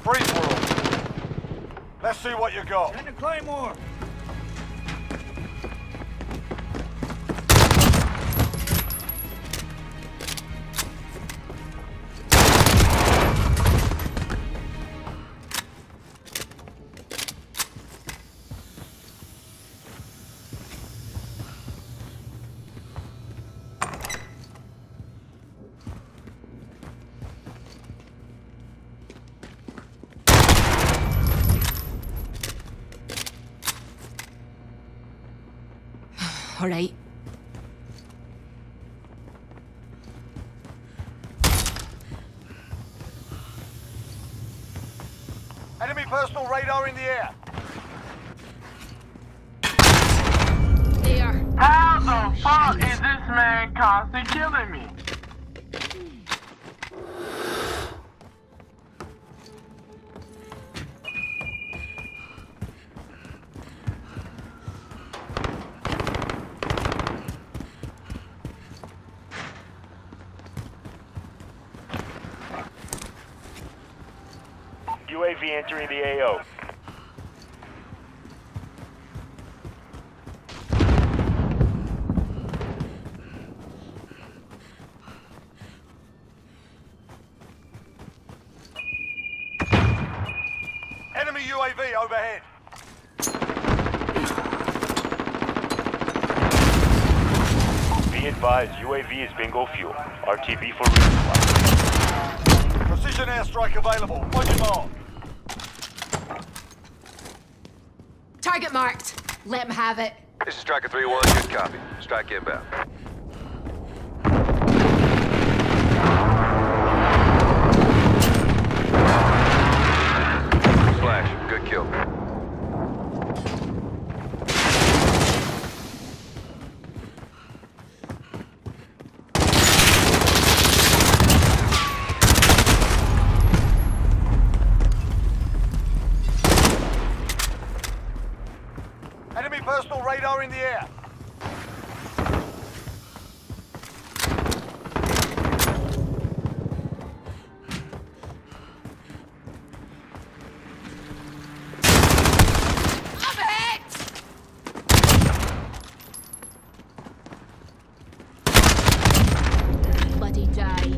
Free for all. Let's see what you got. And a claymore. All right. Enemy personal radar in the air. There. How the fuck is this man constantly killing me? UAV entering the AO. Enemy UAV overhead. Be advised, UAV is bingo fuel. RTB for resupply. Precision airstrike available. On your mark. Target marked. Let him have it. This is Striker 3-1, good copy. Strike inbound. Flash, good kill. Enemy personal radar in the air. I'm hit! Bloody die.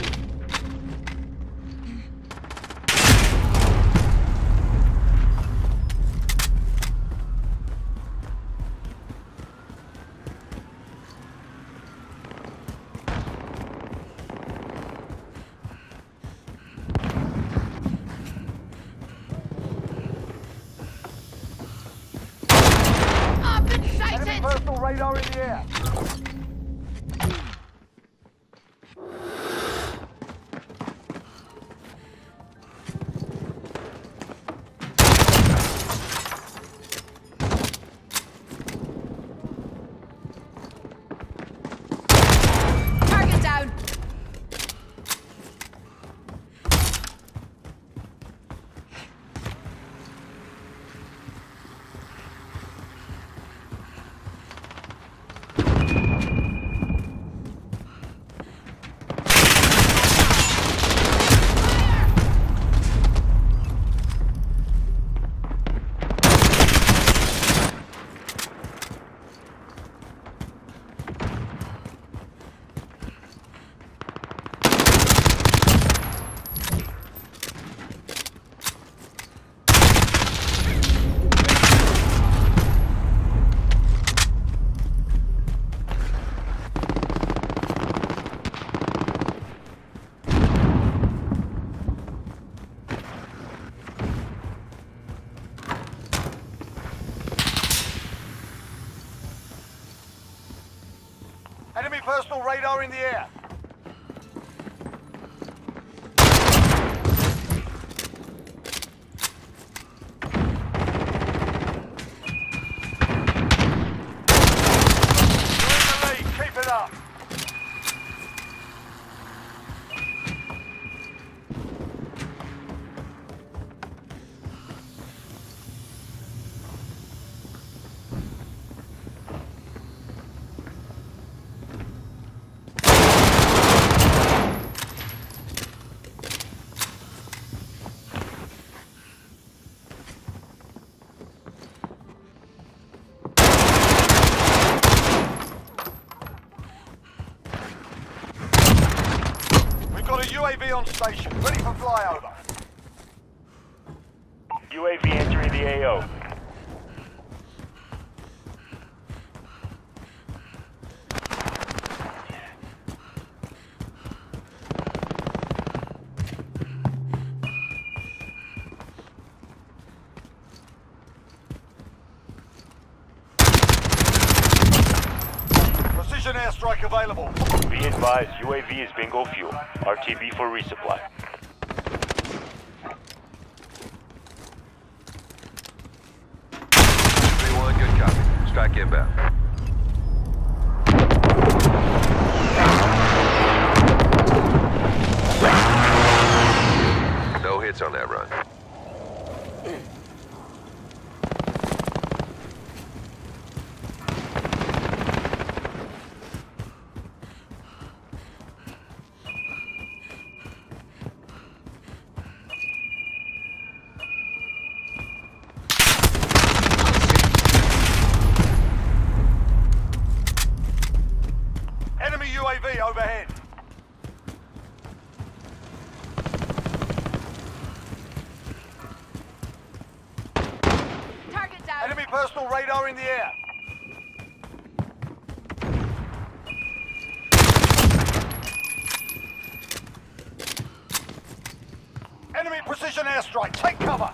I've been Enemy sighted! personal radar in the air. Target down! Enemy personal radar in the air. You're in the lead. Keep it up. got a UAV on station, ready for flyover. UAV entering the AO. Precision airstrike available. Be advised, UAV is bingo fuel. RTB for resupply. Good copy. Strike inbound. No hits on that run. Enemy UAV overhead. Target down. Enemy personal radar in the air. Enemy precision airstrike. Take cover.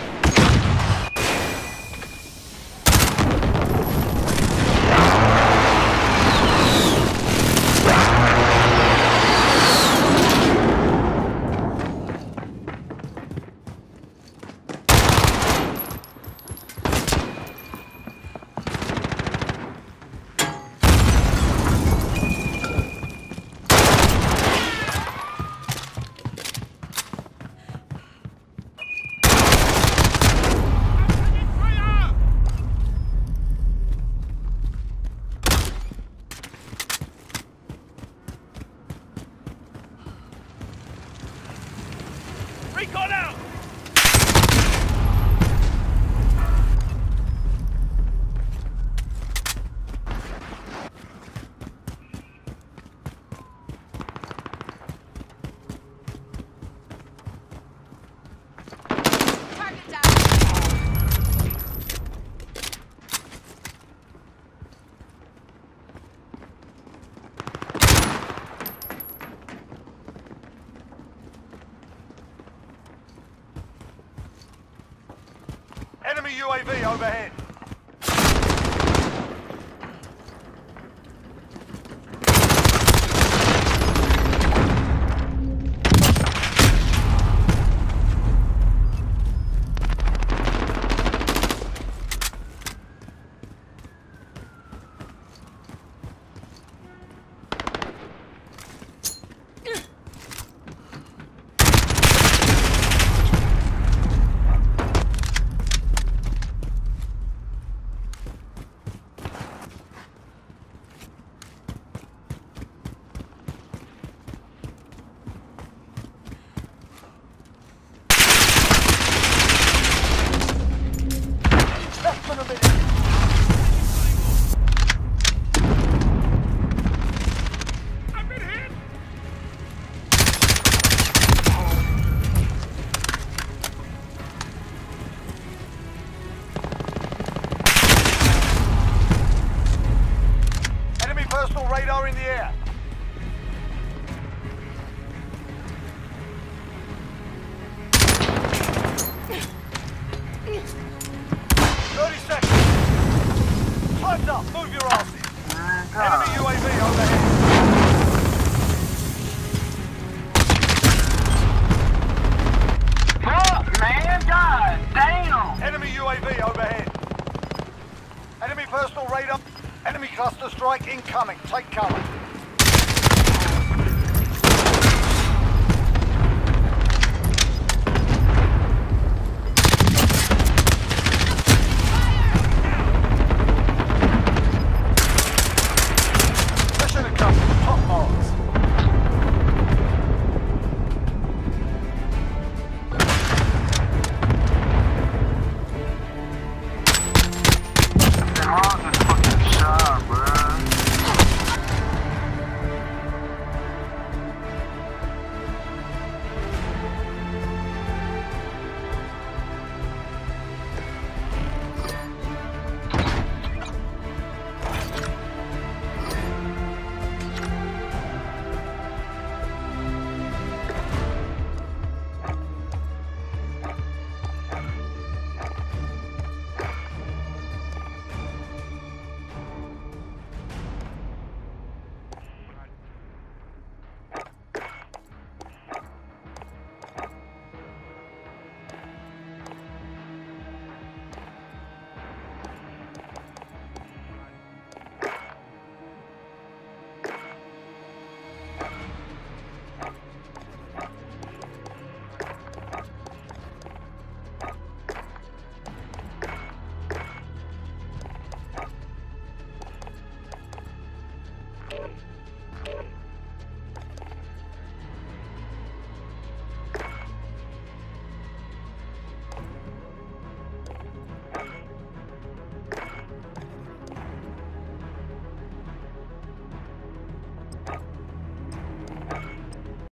Recon out! Target down. Enemy UAV overhead.